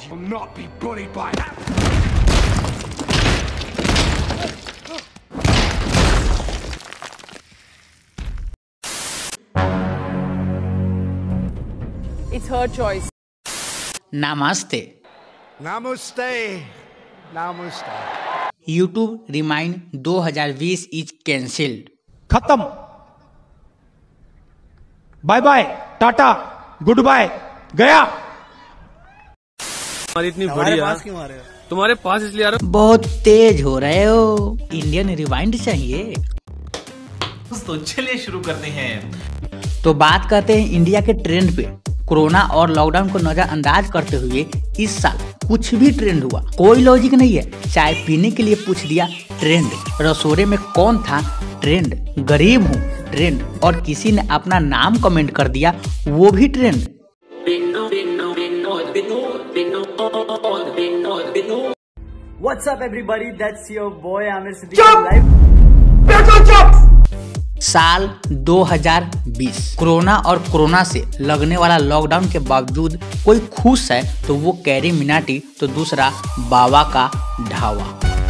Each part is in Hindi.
will not be bullied by that. It's her choice. नमस्ते। Namaste. Namaste. YouTube rewind 2020 is cancelled. खत्म, bye bye, tata, goodbye, गया। हमारी इतनी बढ़िया तुम्हारे पास इसलिए आ रहा हूं। बहुत तेज हो रहे हो, इंडियन रिवाइंड चाहिए। दोस्तों चलिए शुरू करते हैं। तो बात करते हैं इंडिया के ट्रेंड पे। कोरोना और लॉकडाउन को नजरअंदाज करते हुए इस साल कुछ भी ट्रेंड हुआ, कोई लॉजिक नहीं है। चाय पीने के लिए पूछ दिया ट्रेंड, रसोड़े में कौन था ट्रेंड, गरीब हूँ ट्रेंड, और किसी ने अपना नाम कमेंट कर दिया वो भी trend. What's up everybody, that's your boy Amir Siddiqui live। साल 2020 कोरोना और कोरोना से लगने वाला लॉकडाउन के बावजूद कोई खुश है तो वो कैरी मिनाटी, तो दूसरा बाबा का ढावा।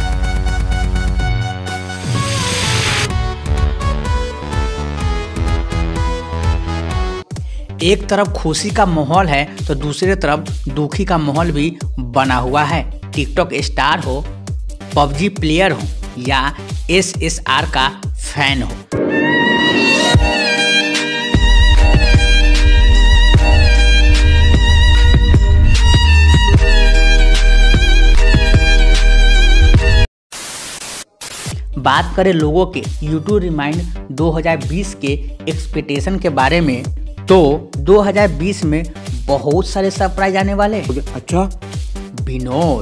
एक तरफ खुशी का माहौल है तो दूसरी तरफ दुखी का माहौल भी बना हुआ है। टिकटॉक स्टार हो, पबजी प्लेयर हो या SSR का फैन हो। बात करें लोगों के YouTube रिमाइंड 2020 के एक्सपेक्टेशन के बारे में, तो 2020 में बहुत सारे सरप्राइज आने वाले। अच्छा, विनोद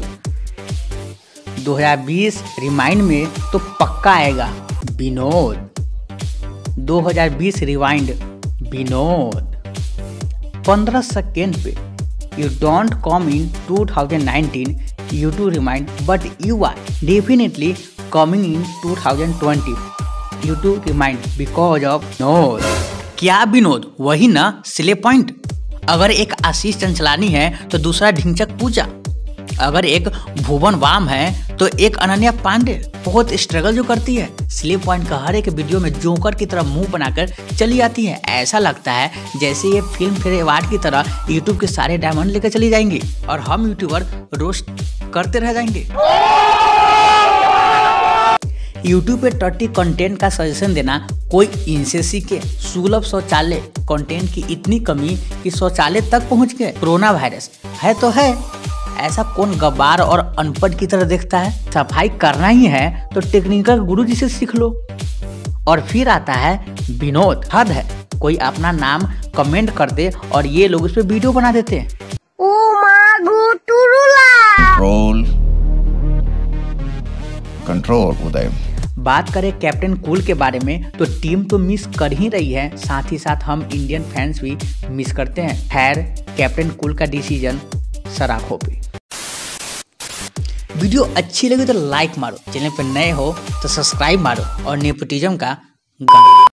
2020 रिमाइंड में तो पक्का आएगा। विनोद 2020 रिवाइंड विनोद 15 सेकेंड पे। You don't come in 2019 YouTube rewind but you are definitely coming in 2020 YouTube rewind because of Vinod. क्या विनोद? वही ना सिले पॉइंट। अगर एक आशीष चंचलानी है तो दूसरा ढिंचक पूजा, अगर एक भुवन वाम है तो एक अनन्या पांडे। बहुत स्ट्रगल जो करती है, स्लिप पॉइंट का हर एक वीडियो में जोकर की तरह मुंह बनाकर चली आती है। ऐसा लगता है जैसे ये फिल्म फेयर अवार्ड की तरह यूट्यूब के सारे डायमंड लेकर चली जाएंगी और हम यूट्यूबर रोस्ट करते रह जाएंगे। यूट्यूब पे टट्टी कंटेंट का सजेशन देना कोई इनसे सीखे। सुलभ शौचालय कंटेंट की इतनी कमी कि शौचालय तक पहुंच गए। कोरोना वायरस है तो है, ऐसा कौन गब्बार और अनपढ़ की तरह देखता है। सफाई करना ही है तो टेक्निकल गुरु जी से सीख लो। और फिर आता है विनोद। हद है, कोई अपना नाम कमेंट कर दे और ये लोग उस पर वीडियो बना देते हैं। कंट्रोल उदय। बात करें कैप्टन कूल के बारे में तो टीम तो मिस कर ही रही है, साथ ही साथ हम इंडियन फैंस भी मिस करते हैं। खैर, कैप्टन कूल का डिसीजन सराखों पे। वीडियो अच्छी लगी तो लाइक मारो, चैनल पर नए हो तो सब्सक्राइब मारो और नेपोटिज्म का गाना